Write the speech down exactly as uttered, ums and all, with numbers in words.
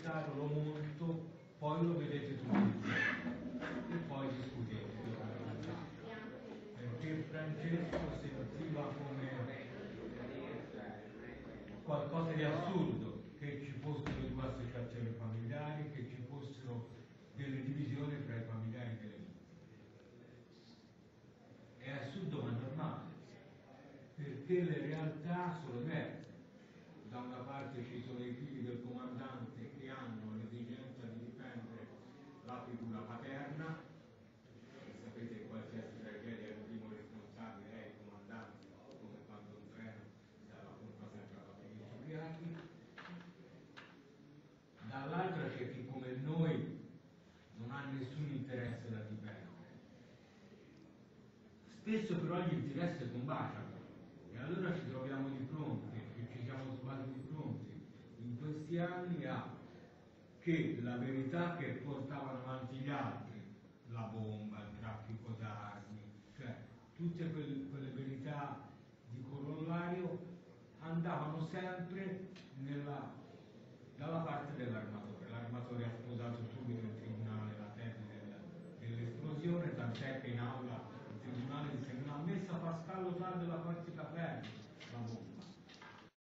pensato, lo monto, poi lo vedete tutti e poi discutete. Perché Francesco sentiva come qualcosa di assurdo che ci fossero due associazioni familiari, che ci fossero delle divisioni tra i familiari delle vittime. È assurdo ma normale, perché le realtà sono diverse. Da una parte ci sono i figli del comandante che hanno l'esigenza di difendere la figura paterna, e sapete che qualsiasi tragedia il primo responsabile è il comandante, come quando un treno si racconta sempre alla famiglia ubriachi. Dall'altra c'è chi come noi non ha nessun interesse da difendere. Spesso però gli interessi combaciano e allora ci troviamo di fronte, e ci siamo trovati di fronte in questi anni a che la verità che portavano avanti gli altri, la bomba, il traffico d'armi, cioè tutte quelle, quelle verità di corollario andavano sempre nella, dalla parte dell'armatore. L'armatore ha sposato subito il